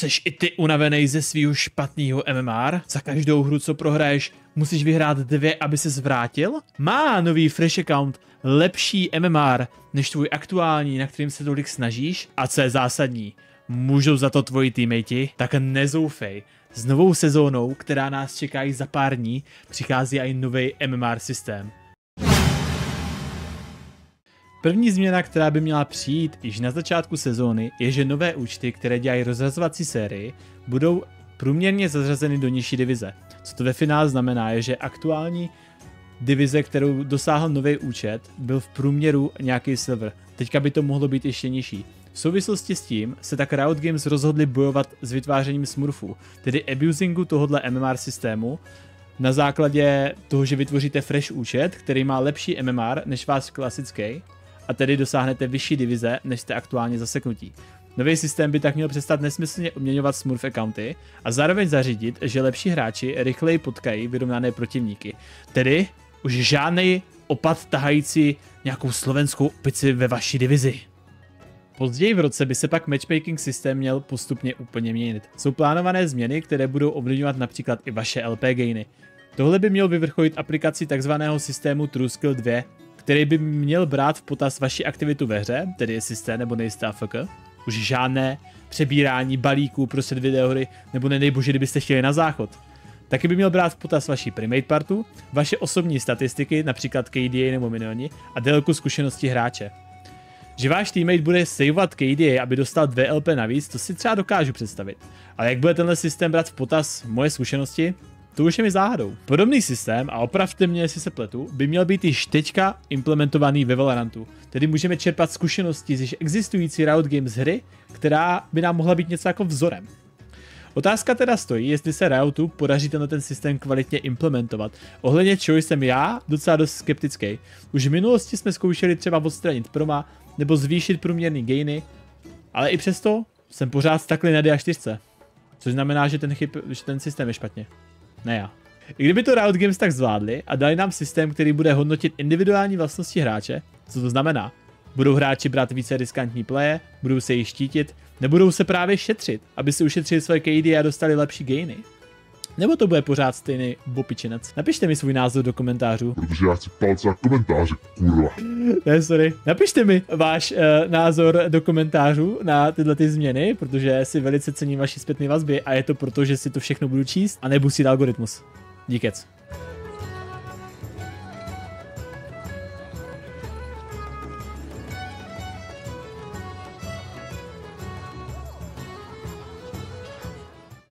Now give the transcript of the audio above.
Seš i ty unavený ze svýho špatného MMR? Za každou hru, co prohraješ, musíš vyhrát 2, aby se zvrátil? Má nový Fresh account lepší MMR než tvůj aktuální, na kterým se tolik snažíš? A co je zásadní? Můžou za to tvoji teammatey? Tak nezoufej. S novou sezónou, která nás čeká za pár dní, přichází i nový MMR systém. První změna, která by měla přijít již na začátku sezóny, je, že nové účty, které dělají rozhazovací sérii, budou průměrně zařazeny do nižší divize. Co to ve finále znamená, je, že aktuální divize, kterou dosáhl nový účet, byl v průměru nějaký silver. Teďka by to mohlo být ještě nižší. V souvislosti s tím se tak Riot Games rozhodli bojovat s vytvářením smurfů, tedy abusingu tohohle MMR systému, na základě toho, že vytvoříte fresh účet, který má lepší MMR než váš klasický, a tedy dosáhnete vyšší divize, než jste aktuálně zaseknutí. Nový systém by tak měl přestat nesmyslně obměňovat smurf accounty a zároveň zařídit, že lepší hráči rychleji potkají vyrovnané protivníky. Tedy už žádnej opad tahající nějakou slovenskou opici ve vaší divizi. Později v roce by se pak matchmaking systém měl postupně úplně měnit. Jsou plánované změny, které budou ovlivňovat například i vaše LP gainy. Tohle by mělo vyvrcholit aplikací takzvaného systému TrueSkill 2, který by měl brát v potaz vaši aktivitu ve hře, tedy jestli jste nebo nejste AFK. Už žádné přebírání balíků prostřed videohry, nebo nedej bože, kdybyste chtěli na záchod. Taky by měl brát v potaz vaši primate partu, vaše osobní statistiky, například KDA nebo minioni, a délku zkušenosti hráče. Že váš teammate bude saveovat KDA, aby dostal 2 LP navíc, to si třeba dokážu představit. Ale jak bude tenhle systém brát v potaz moje zkušenosti, to už je mi záhadou. Podobný systém, a opravte mě, jestli se pletu, by měl být již teďka implementovaný ve Valorantu. Tedy můžeme čerpat zkušenosti z již existující Riot Games hry, která by nám mohla být něco jako vzorem. Otázka teda stojí, jestli se Riotu podaří ten systém kvalitně implementovat. Ohledně čeho jsem já docela dost skeptický. Už v minulosti jsme zkoušeli třeba odstranit proma nebo zvýšit průměrný gainy, ale i přesto jsem pořád stakli na DA4. Což znamená, že ten systém je špatně. Ne já. I kdyby to Riot Games tak zvládli a dali nám systém, který bude hodnotit individuální vlastnosti hráče, co to znamená? Budou hráči brát více riskantní pleje, budou se jich štítit, nebudou se právě šetřit, aby si ušetřili svoje KD a dostali lepší gainy? Nebo to bude pořád stejný bopičinec? Napište mi svůj názor do komentářů. Protože já chci palce a komentáře, kurva. Ne, sorry. Napište mi váš názor do komentářů na tyhle ty změny, protože si velice cením vaši zpětné vazby a je to proto, že si to všechno budu číst a nebudu si algoritmus. Díkec.